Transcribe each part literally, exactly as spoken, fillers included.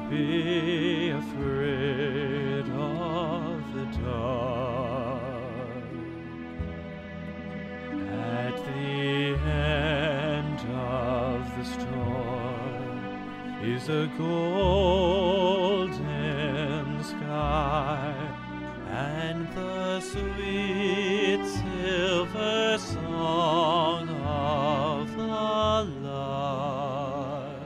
be afraid of the dark. At the end of the storm is a golden sky, and the sweet silver song of the lark.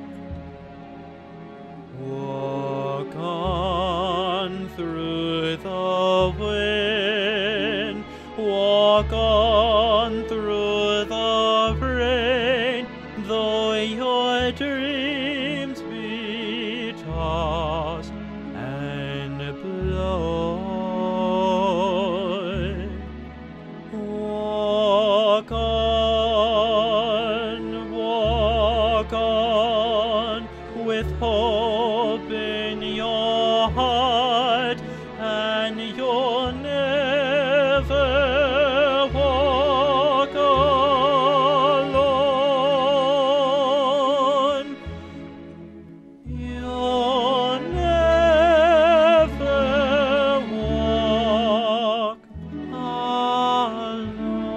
Walk on through the wind, walk on through the rain, though your dreams be tossed and blown. Walk on, walk on, with hope in your heart, and you'll never walk alone. You'll never walk alone.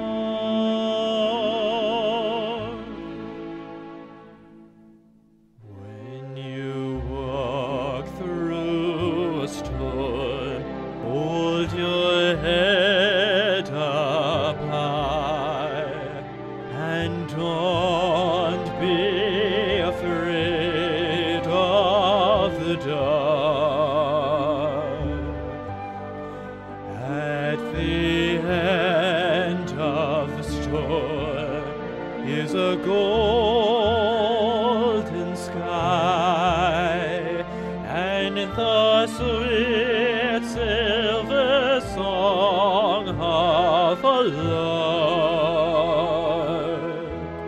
When you walk through a storm, hold your head up high, and don't be afraid of the dark. At the end of the storm is a golden sky, and the sweet silver song of a lark.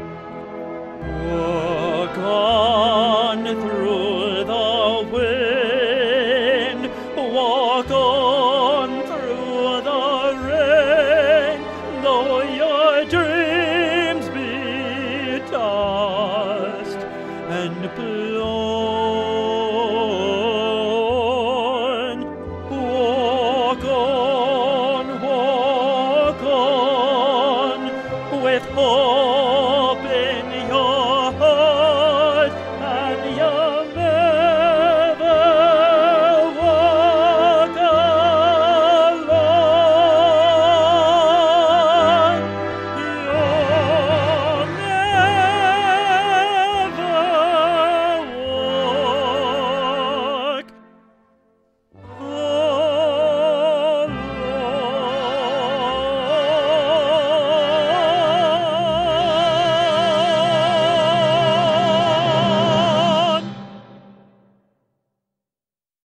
Walk on through the wind, walk on through the rain, though your dreams be tossed and blown.